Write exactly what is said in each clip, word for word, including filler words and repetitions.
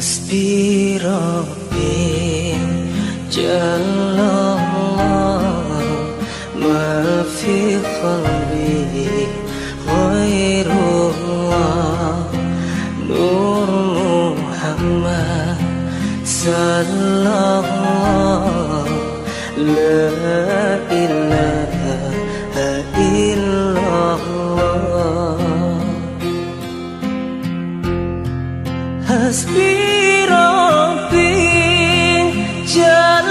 حسبي ربي جل الله ما في قلبي غير الله نور محمد صلى الله لا إله إلا الله حسبي ربي جل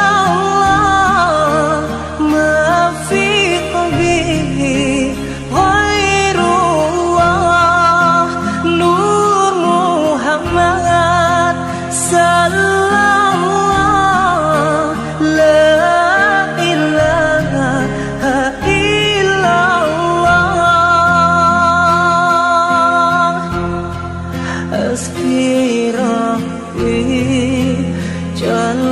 الله ما في قلبي غير الله نور محمد صلى الله لا إله إلا الله حسبي ربي جل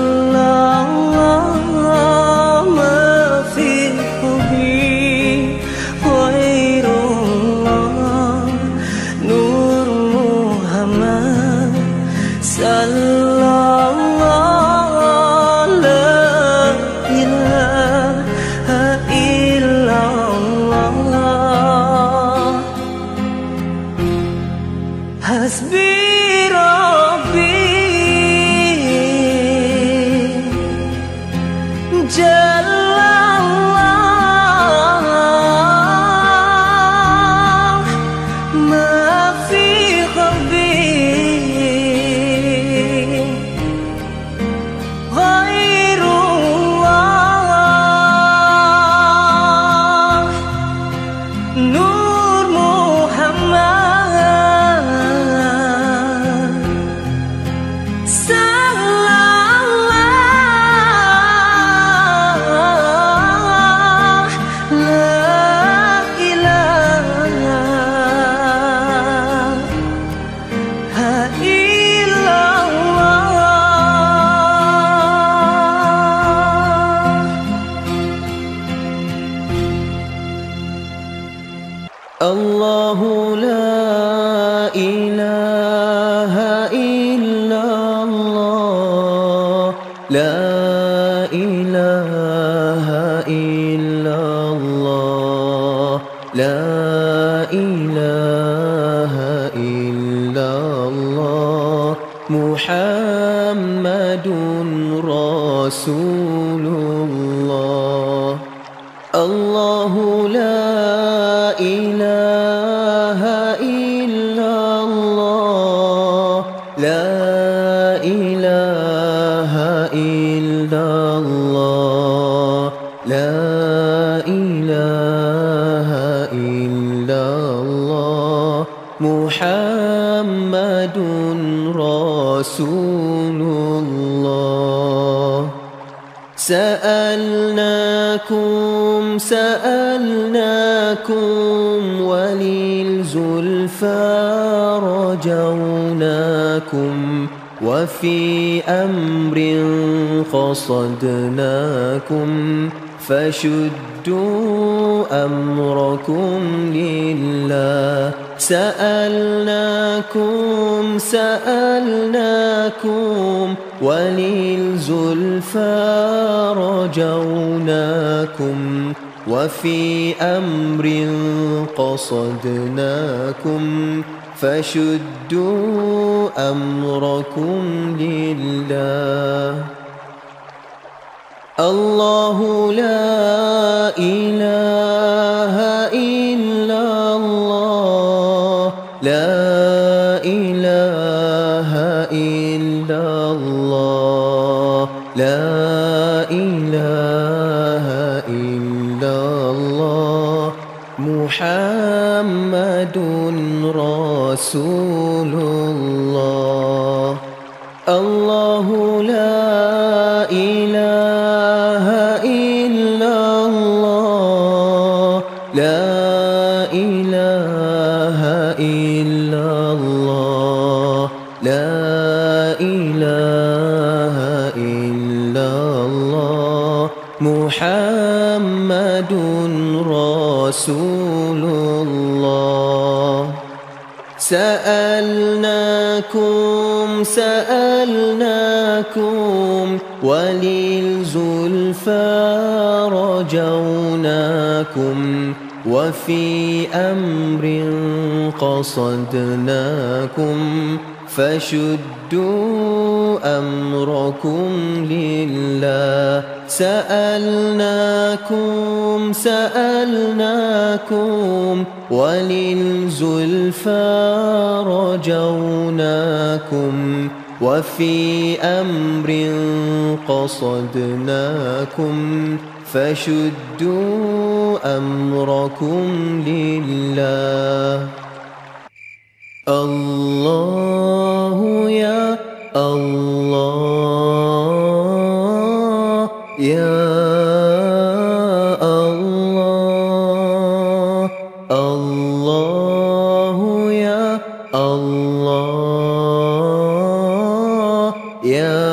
الله ما في قلبي غير الله نور محمد صلى الله لا إله إلا الله حسبي جل الله ما في قلبي غير الله نور محمد الله لا إله إلا الله لا إله إلا الله لا إله إلا الله محمد رسول الله الله لا إله إلا الله لا إله إلا الله لا إله إلا الله محمد رسول الله سألناكم سألناكم وللزلفى رجوناكم وفي أمر قصدناكم فشدوا أمركم لله سألناكم سألناكم وللزلفى رجوناكم وفي أمر قصدناكم فشدوا أمركم لله الله لا إله إلا الله لا إله إلا الله لا إله إلا الله محمد رسول الله الله لا إله إلا الله لا إله إلا الله لا إله إلا الله محمد رسول الله سألناكم سألناكم وللزلفى رجوناكم وفي أمر قصدناكم فشدوا أمركم لله سألناكم سألناكم وللزلفى رجوناكم وفي أمر قصدناكم فشدوا أمركم لله الله يا الله يا الله الله يا الله يا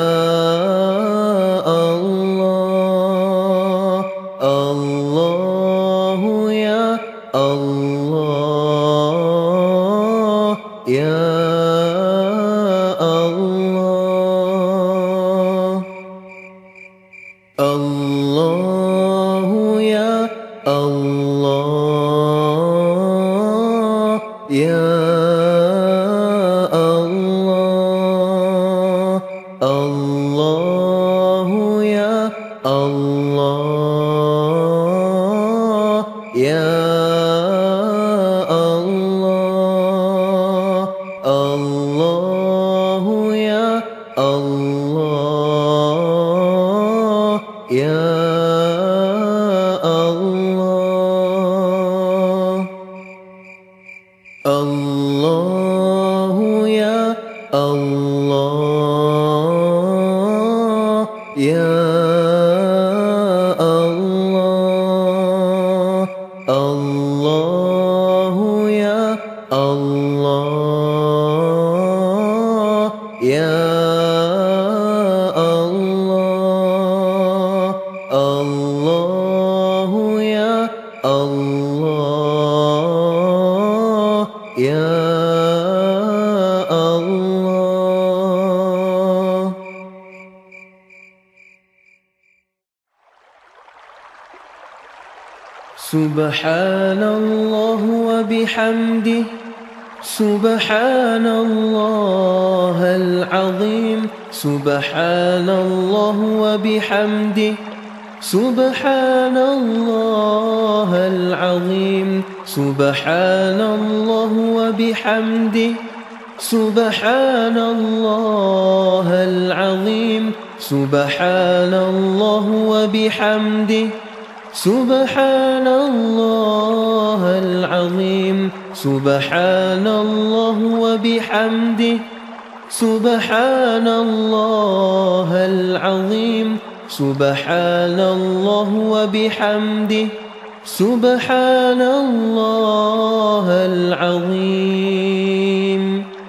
الله الله يا الله يا الله الله يا الله يا الله الله يا الله يا الله الله يا الله يا الله الله يا الله يا الله الله يا الله يا الله الله يا الله يا الله سبحان الله وبحمده سبحان الله العظيم سبحان الله وبحمده سبحان الله العظيم سبحان الله وبحمده سبحان الله العظيم سبحان الله وبحمده سبحان الله العظيم سبحان الله وبحمده سبحان الله العظيم سبحان الله وبحمده سبحان الله العظيم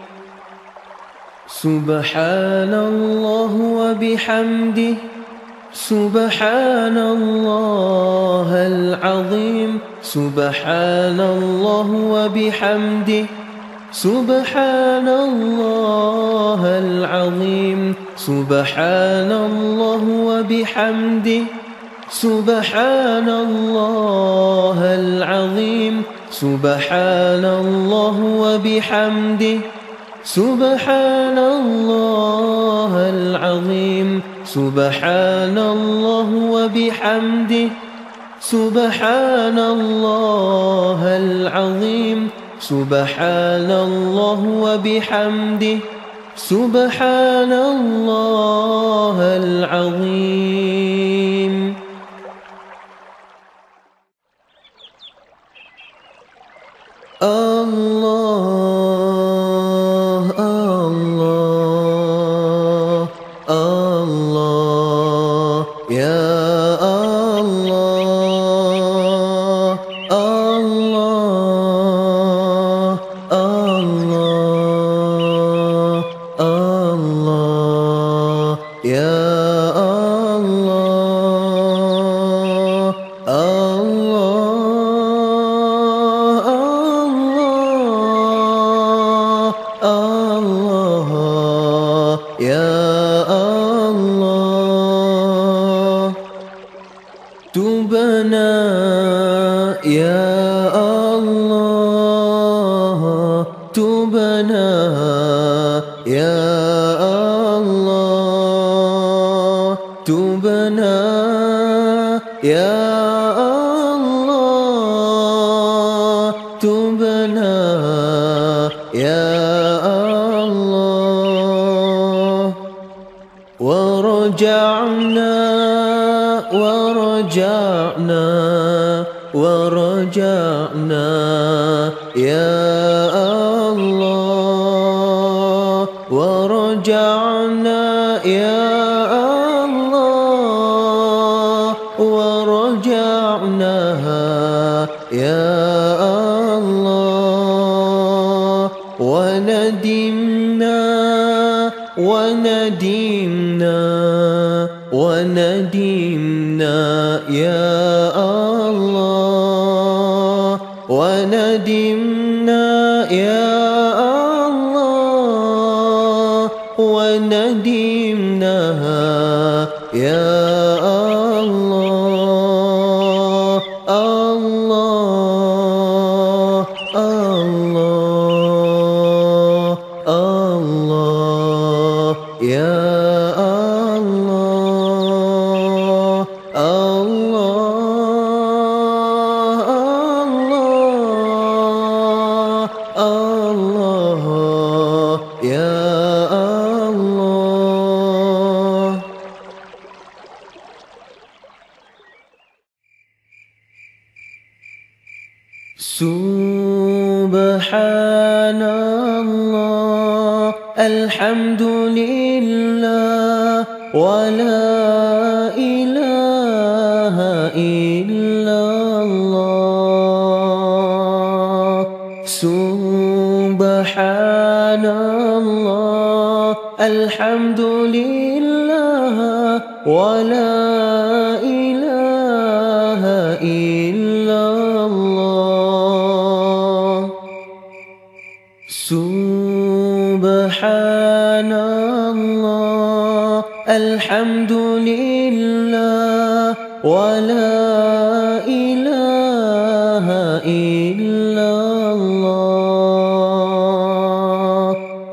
سبحان الله وبحمده سبحان الله العظيم سبحان الله وبحمده سبحان الله العظيم سبحان الله وبحمده سبحان الله العظيم سبحان الله وبحمده سبحان الله العظيم سبحان الله وبحمده سبحان الله العظيم سبحان الله وبحمده سبحان الله العظيم الله الله الله يا الله الله الله الله يا الله الله الله الله يا الله تبنا يا الله تبنا يا الله تبنا يا الله تبنا يا الله ورجعنا ورجعنا ورجعنا يا الله ورجعنا يا الله ورجعناها يا الله وندمنا وندمنا وندمنا يا الله وندمنا يا الله وندمناها يا الله الله الله الله يا الله الله الله الله يا الله سبحان الله الحمد لله ولا إله إلا الله سبحان الله الحمد لله ولا إله إلا الله سبحان الله الحمد لله ولا إله إلا الله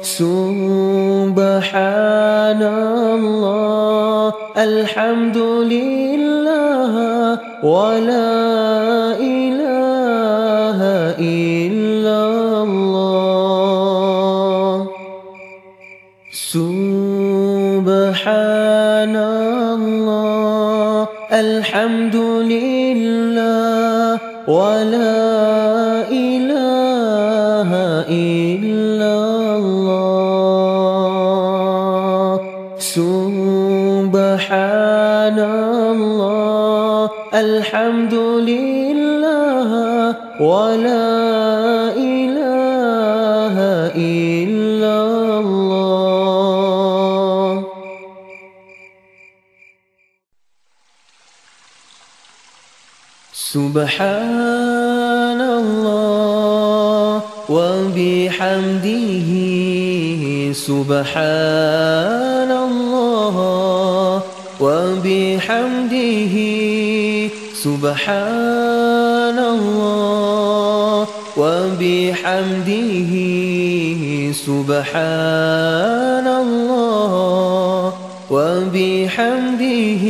سبحان الله الحمد لله ولا إله إلا الله سبحان الله الحمد لله ولا إله إلا الله سبحان الله الحمد لله ولا إله إلا الله سبحان الله وبحمده سبحان الله وبحمده سبحان الله وبحمده سبحان الله وبحمده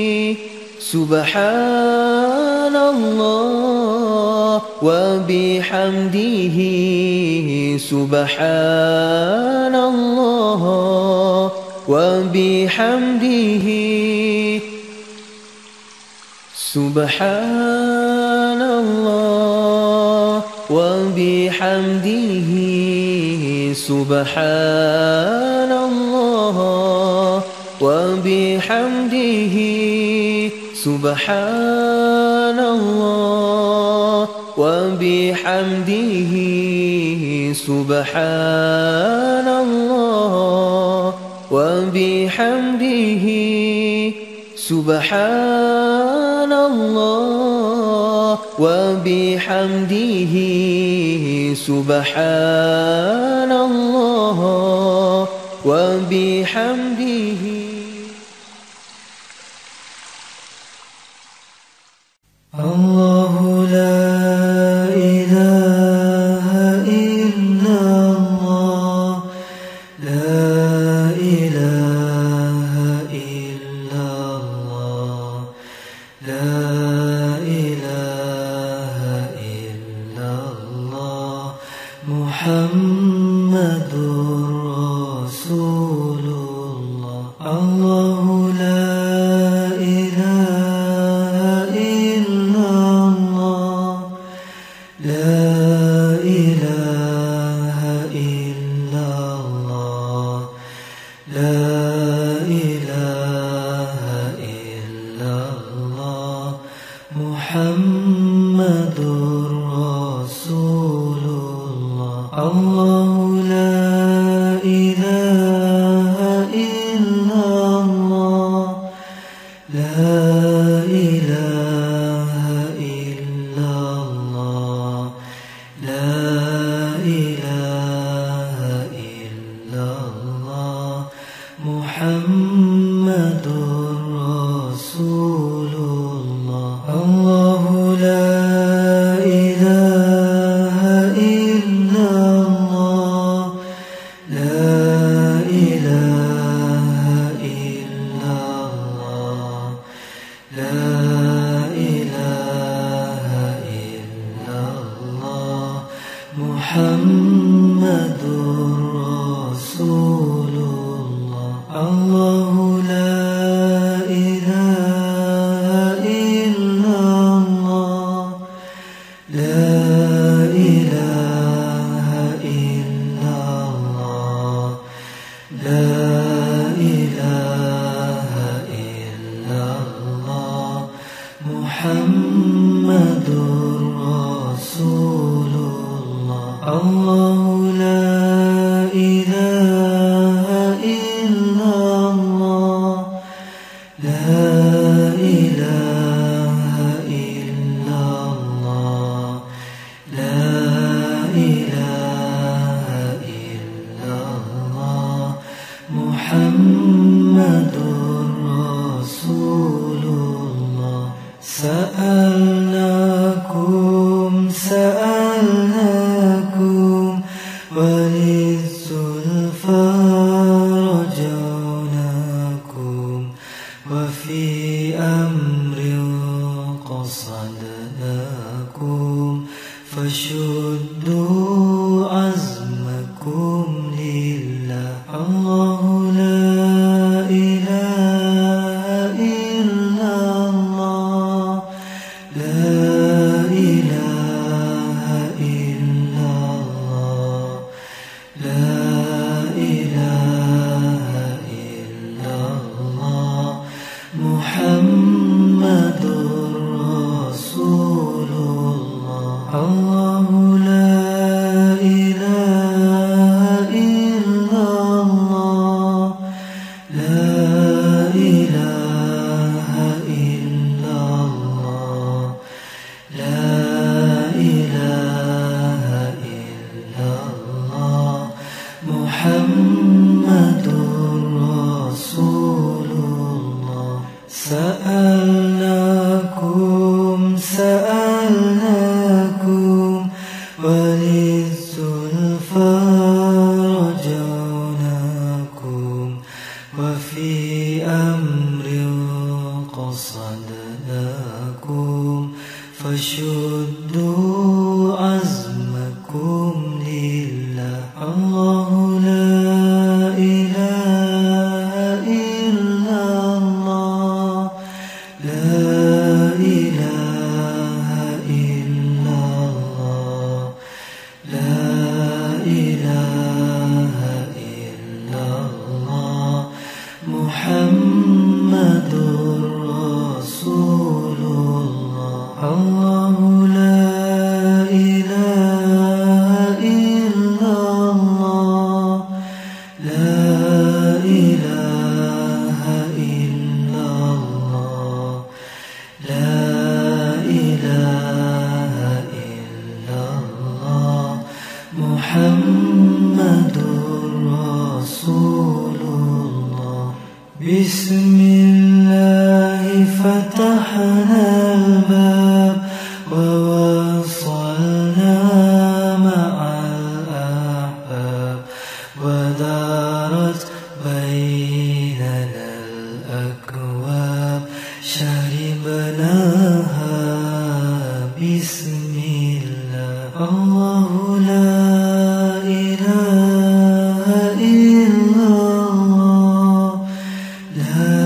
سبحان الله وبحمده سبحان الله وبحمده سبحان الله وبحمده سبحان الله وبحمده سبحان الله وبحمده سبحان الله وبحمده سبحان الله وبحمده سبحان الله وبحمده. الله لا إله إلا الله، لا إله إلا الله، لا إله إلا الله، محمد رسول الله. الله لا إله إلا الله، لا إله إلا الله، لا إله إلا الله، محمد رسول الله. الله لا إله إلا الله، لا إله إلا الله، لا إله إلا الله، محمد رسول الله. الله لا إله إلا الله، لا إله إلا الله، لا إله إلا الله، محمد رسول الله. الله لا إله إلا الله، لا إله إلا الله، لا إله إلا الله، محمد رسول الله. الله لا إله إلا الله، لا إله إلا الله، لا إله إلا الله، محمد رسول الله. سألناكم سألناكم وللزلفى رجوناكم، وفي أمر قصدناكم، فشدوا عزمكم لله. الله لا إله إلا الله، لا إله إلا الله، لا إله إلا الله، محمد رسول الله. الله لا إله إلا الله، لا إله إلا الله، لا إله إلا الله، محمد رسول الله. سألناكم سألناكم وللزلفى رجوناكم، وفي أمر قصدناكم، فشدوا عزمكم لله. الله لا إله إلا الله، لا إله إلا الله، لا إله إلا الله، محمد رسول الله. الله لا إله إلا الله، لا إله إلا الله، لا إله إلا الله، محمد رسول Bismillah fatahna al-bab wa wasalna ma'al ahbab wa darat bainana al-akwab syaribnaha bismillah. Allahu la ilaha illallah, la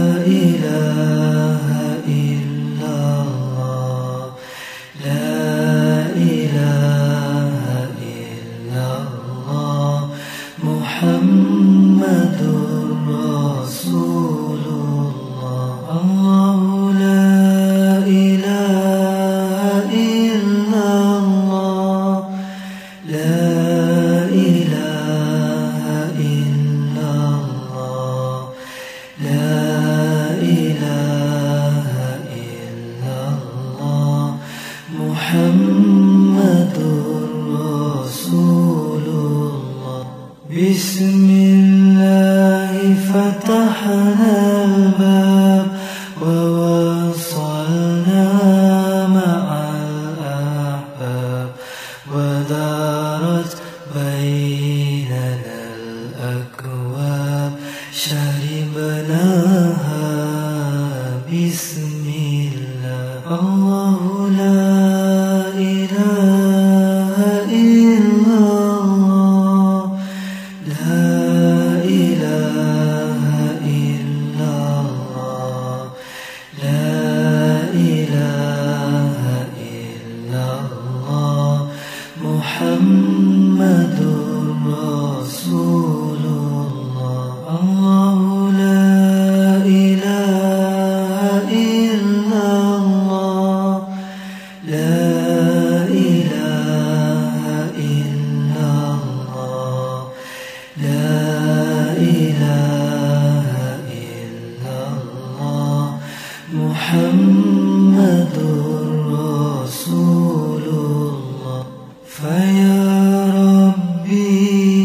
ilaha illallah, la ilaha illallah, Muhammadur Rasulullah. Allahu la ilaha illallah, la ilaha illallah, la ilaha illallah, Muhammadur Rasulullah. Bismillah fatahna al-bab wa wasalna ma'al ahbab wa darat bainana al-akwab syaribnaha bismillah. Allahu la ilaha illallah, la ilaha illallah, la ilaha illallah, Muhammadur Rasulullah. Allahu la ilaha illallah, la ilaha illallah, la ilaha illallah, Muhammadur Rasulullah. Faya Rabbi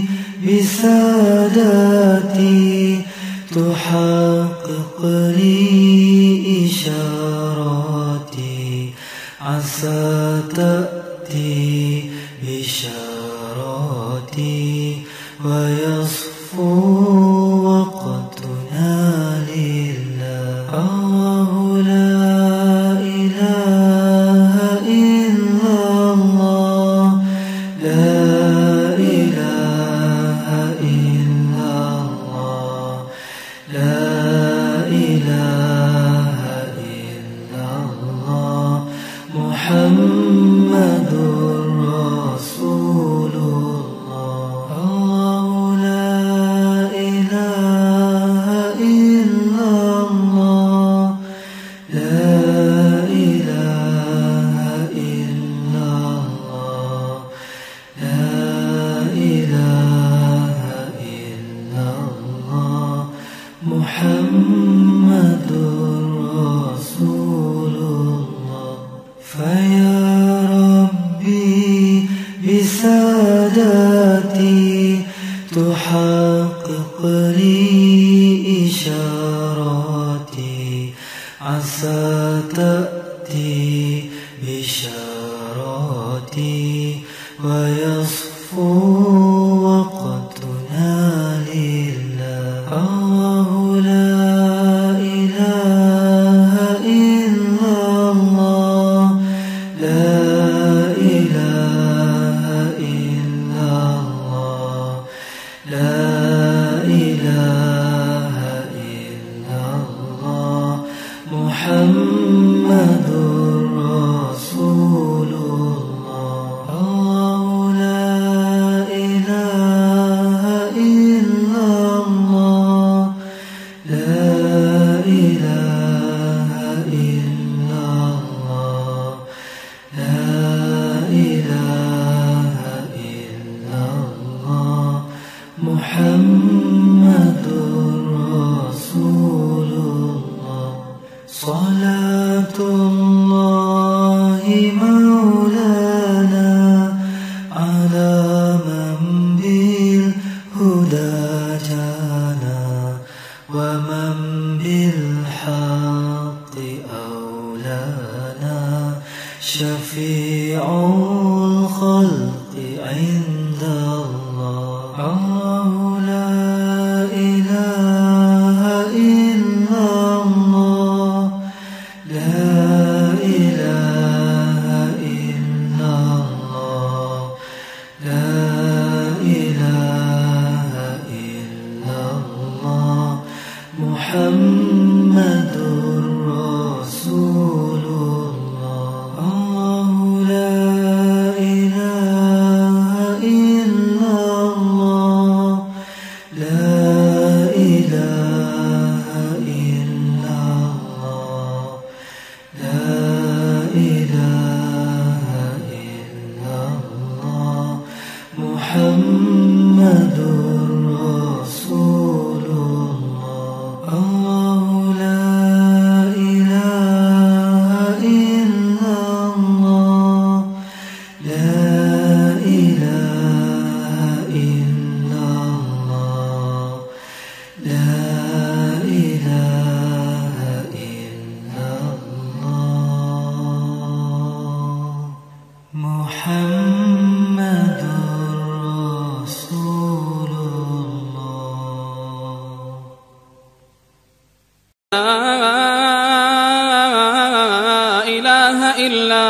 bisadati tuhaqqiq li isharati asa ta'ti bisharati wa yasfu waqtuna lillah. Allahu la ilaha illallah, la ilaha illallah, la ilaha illallah, Muhammadur Rasulullah. Allahu la ilaha illallah, la ilaha illallah, la ilaha illallah, Muhammadur Rasulullah. Faya Rabbi bisadati tuhaqqiq li isharati asa ta'ti bisharati wa yasfu waqtuna lillah. Allahu la ilaha illallah, la ilaha illallah, la ilaha illallah, Muhammadur Rasulullah. Allahu la ilaha illallah, la ilaha illallah, la ilaha illallah, Muhammadur Rasulullah. Salatullahi maulana ala man bil huda jana wa ma Muhammadur Rasulullah. Allahu la ilaha illallah, la ilaha illallah, la ilaha illallah, Muhammadur Rasulullah. Allahu la ilaha illallah, la ilaha illallah, la ilaha illallah, Muhammadur Rasulullah. لا إله إلا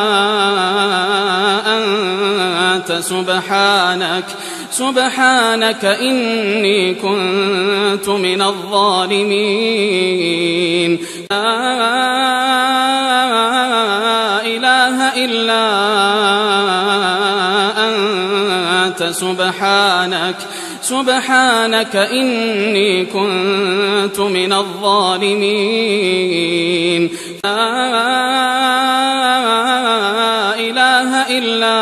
أنت سبحانك سبحانك إني كنت من الظالمين. لا إله إلا أنت سبحانك سبحانك إني كنت من الظالمين. لا إله إلا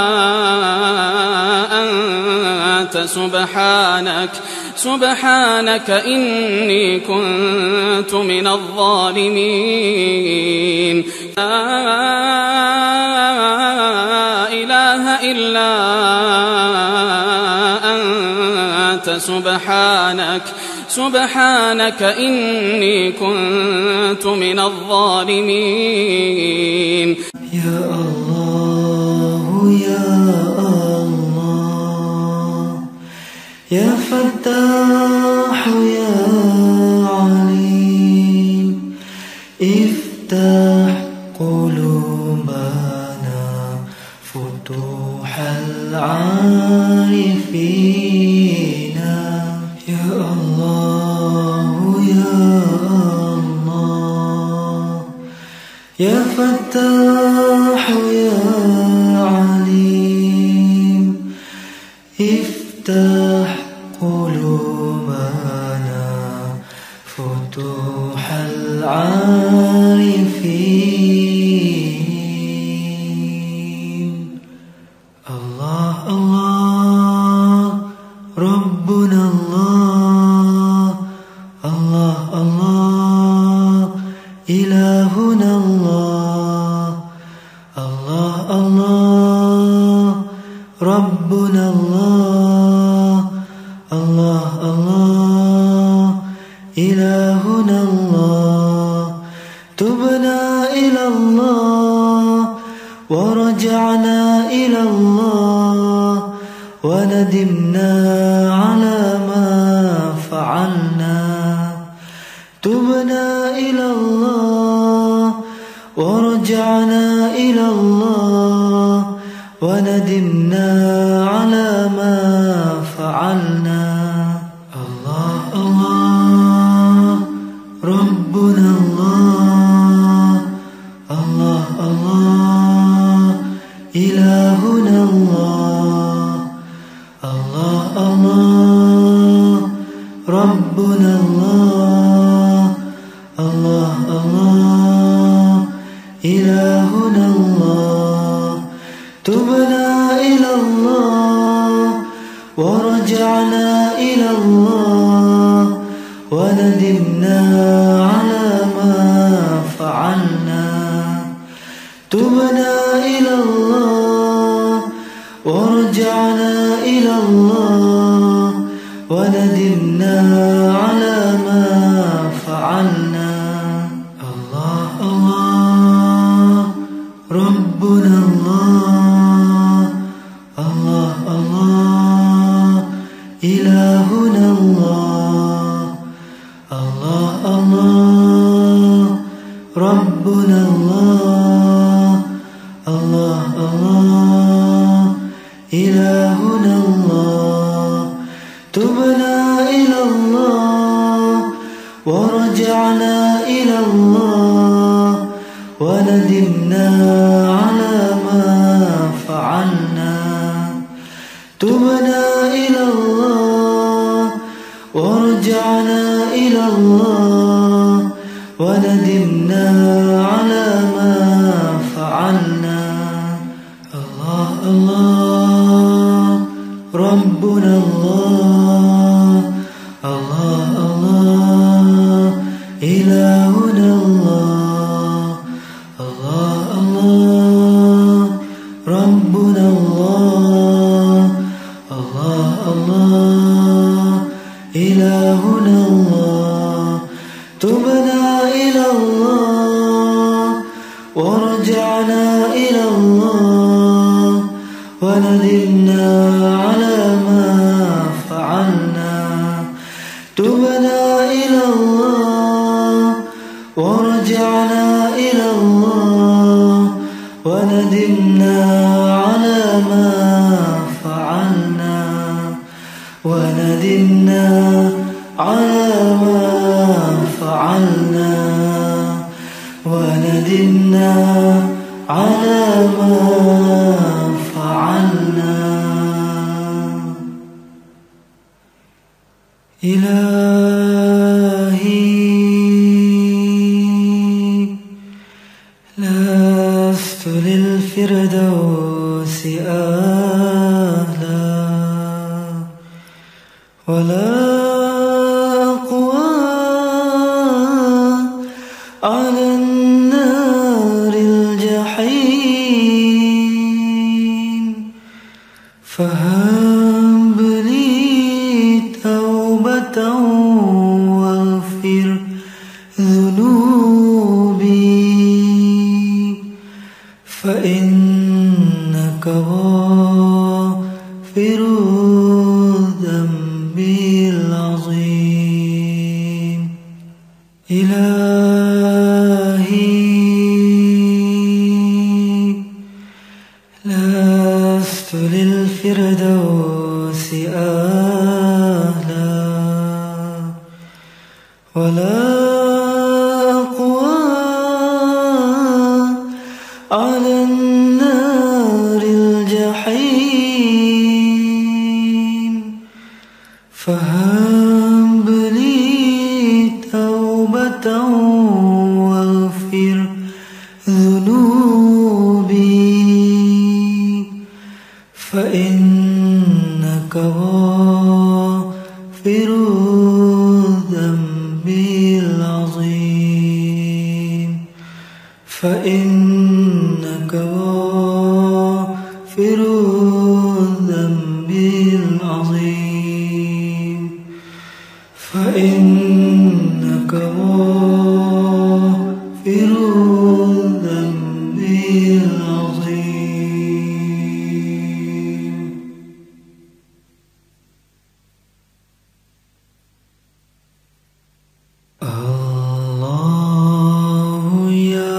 أنت سبحانك سبحانك إني كنت من الظالمين. لا إله إلا أنت سبحانك سبحانك إني كنت من الظالمين. يا الله يا الله يا فتاح يا عليم افتح قلوبنا فتوح العارفين. يا الله يا الله يا فتاح يا عليم افتح قلوبنا فتوح العارفين. الله الله ربنا الله الله الله إلهنا الله الله الله ربنا الله الله الله إلهنا الله. تبنا إلى الله ورجعنا إلى الله وندمنا على ما فعلنا. تبنا إلى الله ورجعنا إلى الله وندمنا على ما فعلنا. الله الله ربنا الله الله الله إلهنا الله الله الله ربنا الله الله الله إلهنا الله. تبنا إلى الله ورجعنا إلى الله وندمنا على ما فعلنا. تبنا إلى الله ورجعنا إلى الله وندمنا على ما فعلنا. الله الله ربنا الله الله الله إلهنا الله الله الله ورجعنا إلى الله وندمنا على ما فعلنا تبنا إلى الله ورجعنا إلى الله وندمنا على ما فعلنا الله الله ربنا الله الله الله إلهنا الله الله الله ربنا الله الله الله إلهنا الله تبنا إلى الله ورجعنا إلى الله وندمنا على ما فعلنا تبنا إلى الله ورجعنا إلى الله وندمنا على ما فعلنا وندمنا على ما فعلنا وندمنا على ما فعلنا إلهي لست للفردوس أهلا ولا أقوى على النار الجحيم فهب لي توبة واغفر ذنوبي فإنك غافر الذنب العظيم إلهي لست للفردوس أهلا ولا أقوى على النار الجحيم فهب لي توبة واغفر ذنوبي فإنك غافر الذنب العظيم فإنك غافر الذنب العظيم فإنك غافر الذنب العظيم الله يا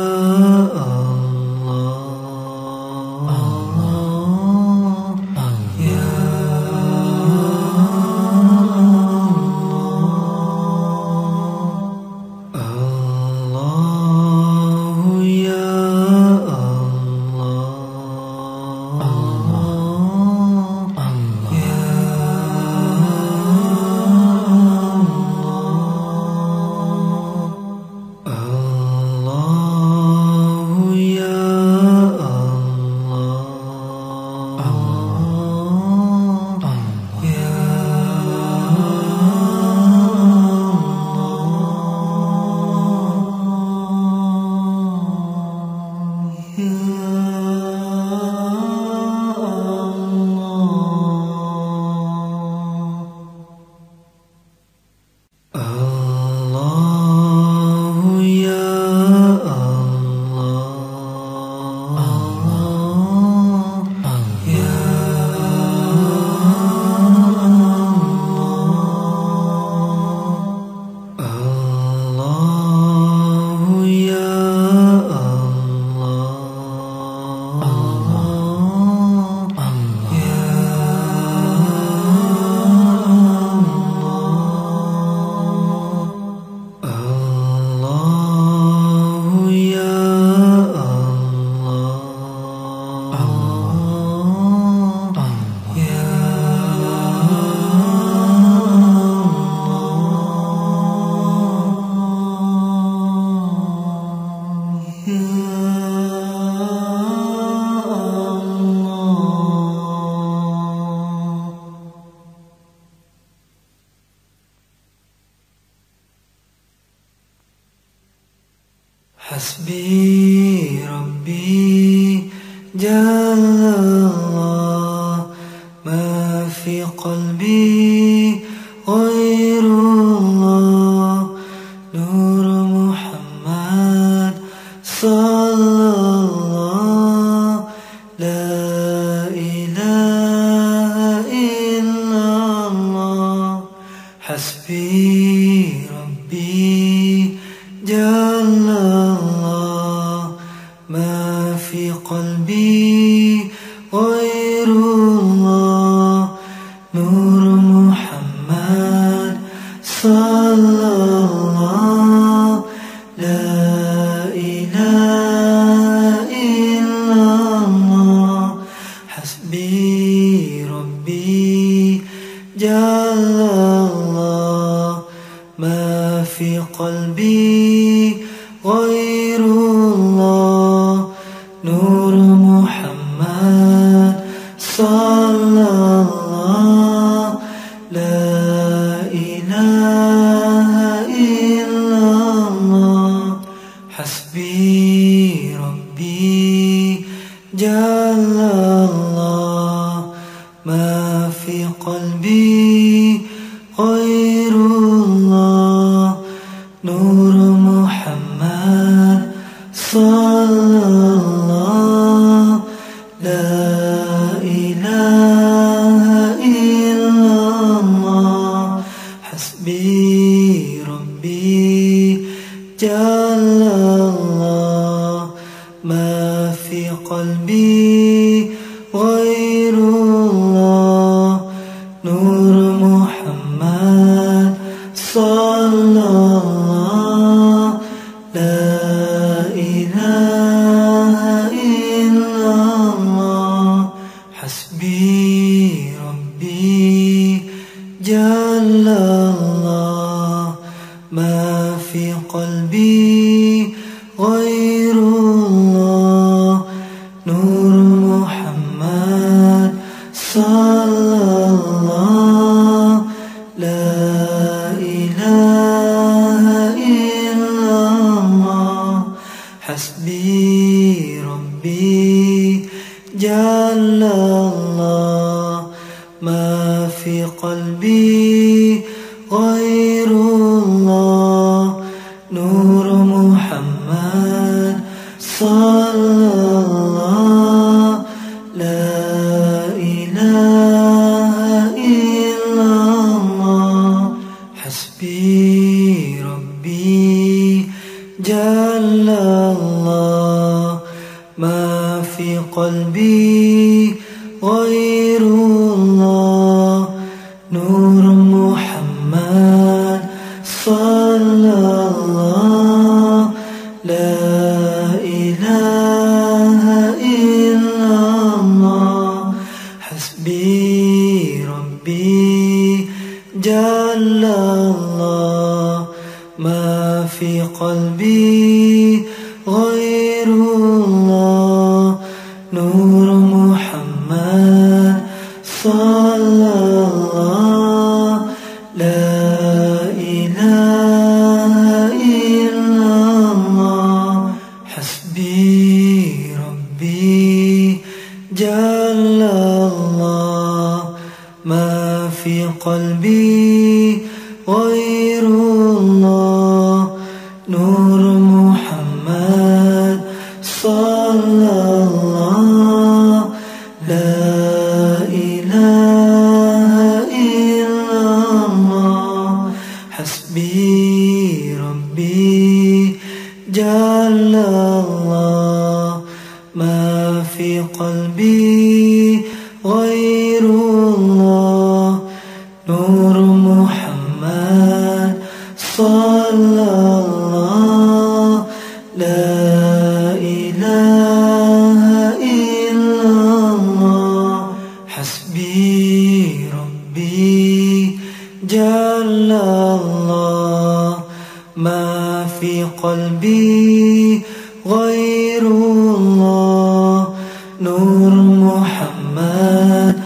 الله الله يا الله الله يا Hasbi Rabbi Jallallah, ma fi qalbi ghairullah, Nur Muhammad sallallahu, la ilaha illallah. Hasbi Rabbi Jallallah, ma fi qalbi ghairullah, Nur Muhammad sallallahu, la ilaha illallah. Hasbi Rabbi Jallallah, ma fi qalbi ghairullah, Nur Muhammad sallallahu, la ilaha illallah. Hasbi Rabbi Jallallah, ma fi qalbi ghairullah, Nur Muhammad sallallahu, la ilaha illallah. Hasbi Rabbi Jallallah, ma fi qalbi ghairullah, Nur Muhammad sallallahu, la ilaha illallah. Hasbi Rabbi Jallallah, ma fi qalbi ghairullah, Nur Muhammad sallallahu, la ilaha illallah. Hasbi Rabbi Jallallah, ma fi qalbi ghairullah, Nur Muhammad sallallahu, la ilaha illallah. Hasbi Rabbi Jallallah, ma fi qalbi ghairullah, Nur Muhammad sallallahu, la ilaha illallah. Hasbi Rabbi Jallallah, ma fi qalbi ghairullah, Nur Muhammad sallallahu, la ilaha illallah. Hasbi Rabbi Jallallah, ma fi qalbi ghairullah, Nur Muhammad sallallahu, la ilaha illallah. Hasbi Rabbi Jallallah, ma fi qalbi ghairullah, Nur Muhammad sallallahu, la ilaha illallah. Hasbi Rabbi Jallallah, ma fi qalbi ghairullah, Nur Muhammad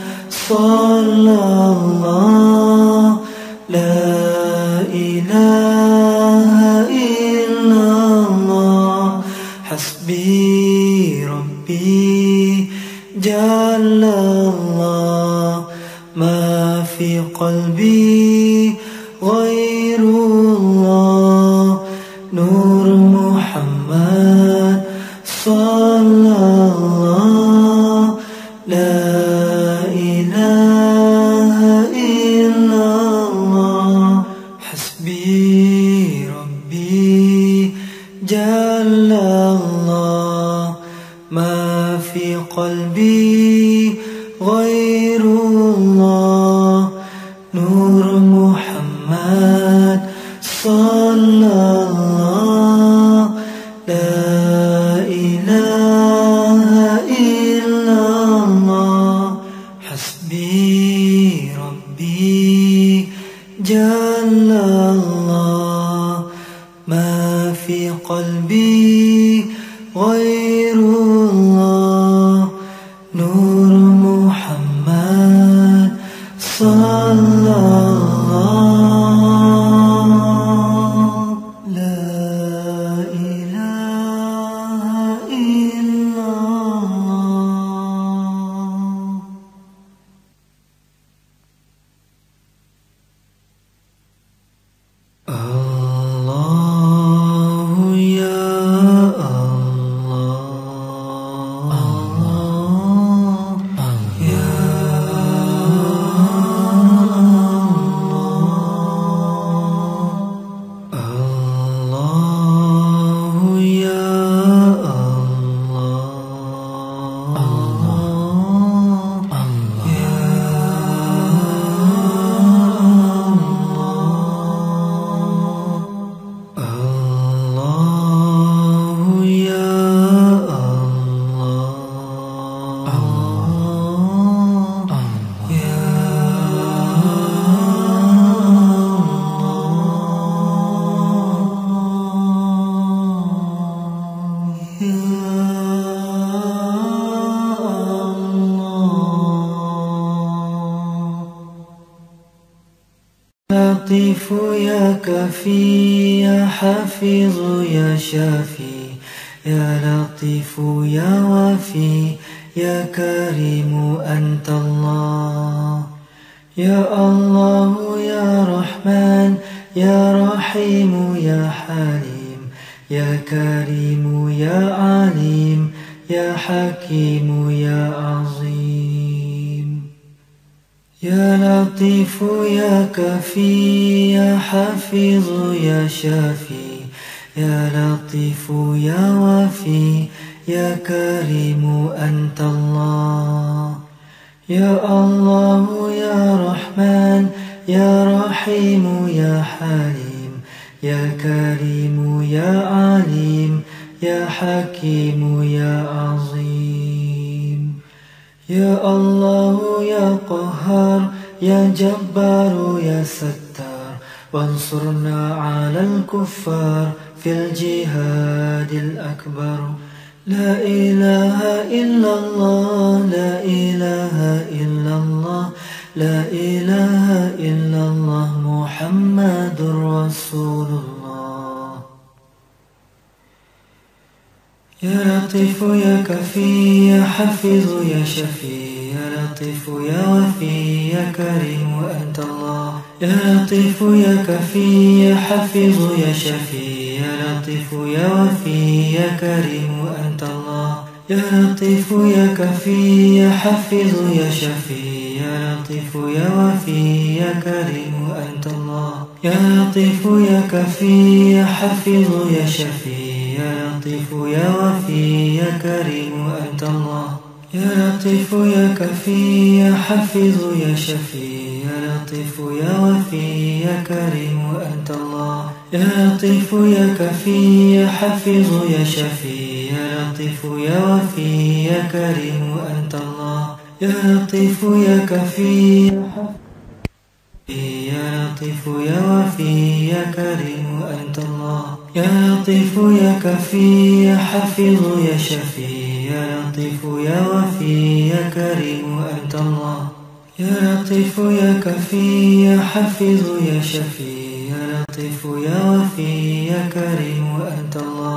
sallallahu, la ilaha illallah. حسبي ربي جل الله ما في قلبي غير الله نور محمد صلى الله لا إله إلا الله حسبي ربي جل الله ما في قلبي غير الله نور محمد صلى الله لا إله إلا الله حسبي ربي جل الله ما في قلبي غير الله نور محمد صلى الله لا إله إلا الله الله يا الله يا الله يا لطيف يا كفي يا حفيظ يا شافي يا لطيف يا وفي يا كريم أنت الله يا الله يا رحمن يا رحيم يا حليم يا كريم يا عليم يا حكيم يا عظيم يا لطيف يا كفي يا حفيظ يا شافي يا لطيف يا وفي يا كريم أنت الله يا الله يا رحمن يا رحيم يا حليم يا كريم يا عليم يا حكيم يا عظيم يا الله يا قهار يا جبار يا ستار وانصرنا على الكفار في الجهاد الأكبر لا إله إلا الله لا إله إلا الله لا إله إلا الله محمد رسول الله يا لطيف يا كفي يا حفيظ يا شفي يا لطيف يا وفي يا كريم أنت الله يا لطيف يا كفي يا حفيظ يا شفي يا لطيف يا وفي يا كريم أنت الله يا لطيف يا كفي يا حفيظ يا شفي يا لطيف يا وفي يا كريم أنت الله يا لطيف يا كفي يا حفيظ يا شفي يا لطيف يا وفي يا كريم أنت الله يا لطيف يا كفي يا حفيظ يا شفي يا لطيف يا وفي يا كريم أنت الله يا لطيف يا كفي يا حفيظ يا شفي يا لطيف يا وفي يا كريم أنت الله يا لطيف يا كفي يا حفيظ يا لطيف يا وفي يا كريم أنت الله يا لطيف يا كفي يا حفيظ يا شفي يا لطيف يا وفي يا كريم أنت الله يا لطيف يا كفي يا حفيظ يا شفي يا لطيف يا وفي يا كريم أنت الله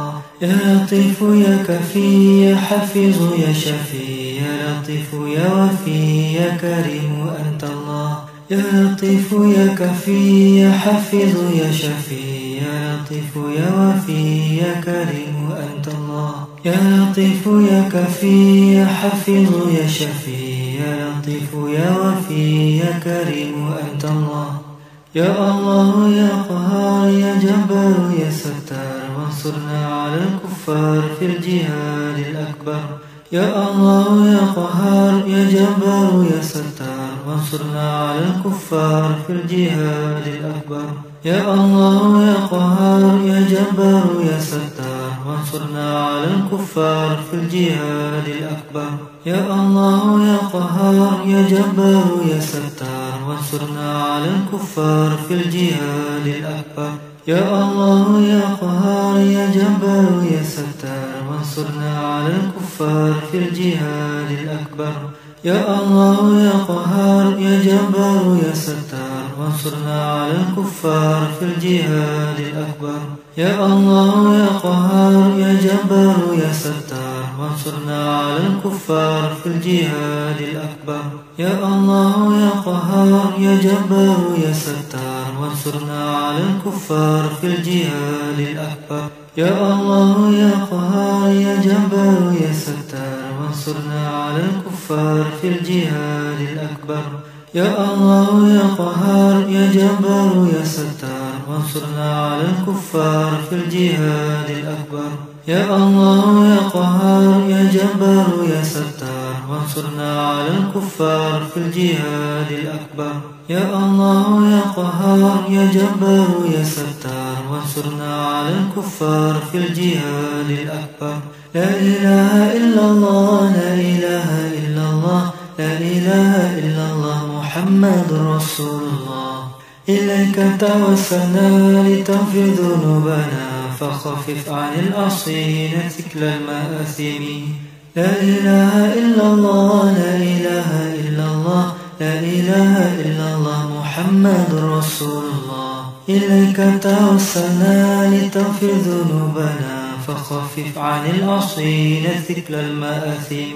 يا لطيف يا كفي يا حفيظ يا شفي يا لطيف يا وفي يا كريم أنت الله يا لطيف يا كفي يا حفيظ يا شفي يا لطيف يا وفي يا كريم أنت الله يا لطيف يا كفي يا حفيظ يا شفي يا لطيف يا وفي يا كريم أنت الله يا الله يا قهار يا جبار يا ستار وانصرنا على الكفار في الجهاد الأكبر يا الله يا قهار يا جبار يا ستار وانصرنا على الكفار في الجهاد الأكبر يا الله يا قهار يا جبار يا ستار وانصرنا على الكفار في الجهاد الأكبر يا الله يا قهار يا جبار يا ستار وانصرنا على الكفار في الجهاد الأكبر يا الله يا قهار يا جبار يا ستار وانصرنا على الكفار في الجهاد الأكبر يا الله يا قهار يا جبار يا ستار وانصرنا على الكفار في الجهاد الأكبر يا الله يا قهار يا جبار يا ستار وانصرنا على الكفار في الجهاد الأكبر يا الله يا قهار يا جبار يا ستار وانصرنا على الكفار في الجهاد الأكبر يا الله يا قهار يا جبار يا ستار وانصرنا على الكفار في الجهاد الأكبر يا الله يا قهار يا جبار يا ستار وانصرنا على الكفار في الجهاد الأكبر يا الله يا قهار يا جبار يا ستار وانصرنا على الكفار في الجهاد الأكبر يا الله يا قهار يا جبار يا ستار وانصرنا على الكفار في الجهاد الأكبر لا إله إلا الله لا إله إلا الله لا إله إلا الله محمد رسول الله إليك توسلنا لتغفر ذنوبنا فخفف عن الأصين ثقل المآثم لا إله إلا الله لا إله إلا الله لا إله إلا الله محمد رسول الله إليك توسلنا لتغفر ذنوبنا فخفف عن الأصين ثقل المآثم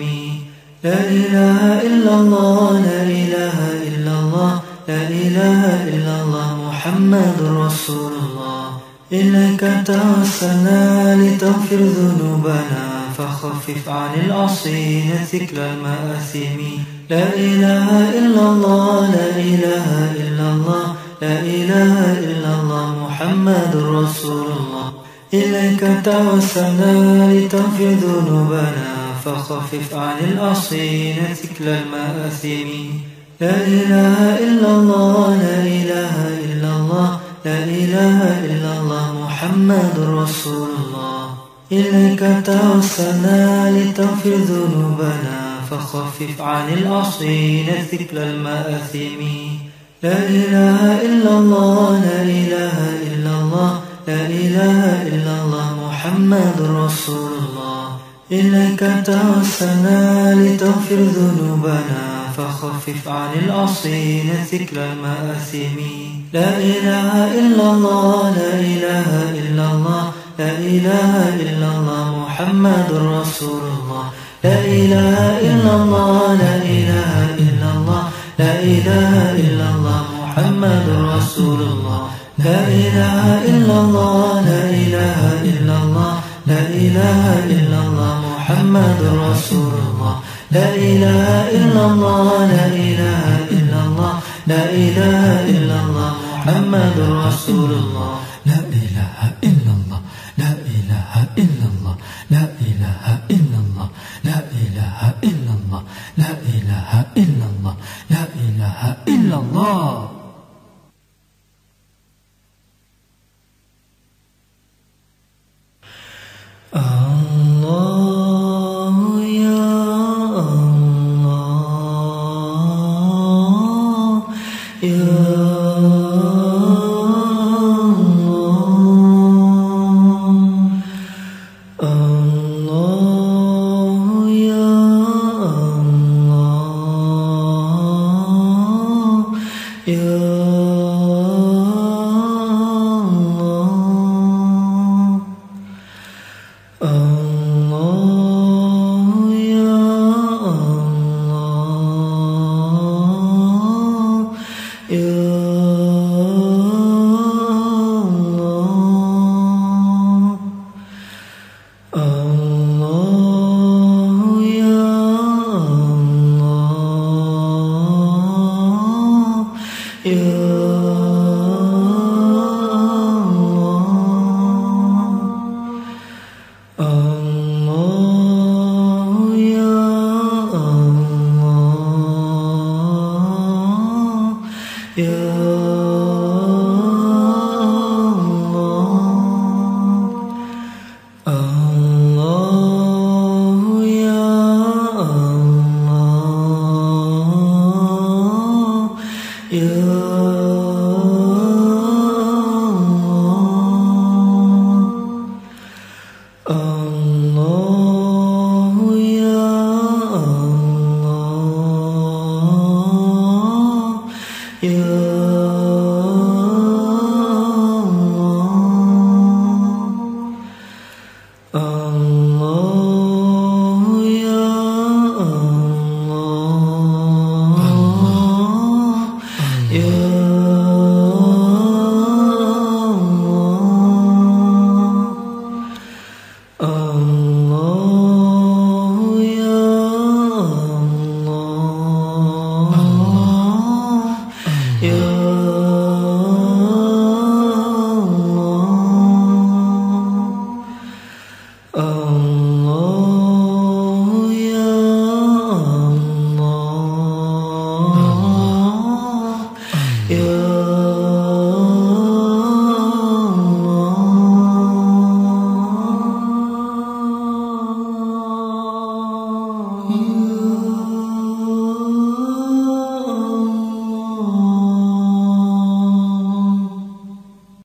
لا إله إلا الله لا إله إلا الله لا إله إلا الله محمد رسول الله إليك توسلنا لتغفر ذنوبنا فخفف عن الأصين ثقل المآثم لا إله إلا الله لا إله إلا الله لا إله إلا الله محمد رسول الله إليك توسلنا لتغفر ذنوبنا فخفف عن الأصين ثقل المآثم لا إله إلا الله لا إله إلا الله لا إله إلا الله محمد رسول الله إليك توسلنا لتغفر ذنوبنا فخفف عن الأصين ثقل المآثم لا إله إلا الله لا إله إلا الله لا إله إلا الله محمد رسول الله إليك توسلنا لتغفر ذنوبنا فخفف عن الأصين ثقل المآثم لا إله إلا الله لا إله إلا الله لا إله إلا الله محمد رسول الله لا إله إلا الله لا إله إلا الله لا إله إلا الله محمد رسول الله لا إله إلا الله لا إله إلا الله لا إله إلا الله محمد رسول الله لا إله إلا الله لا إله إلا الله لا إله إلا الله محمد رسول الله لا إله إلا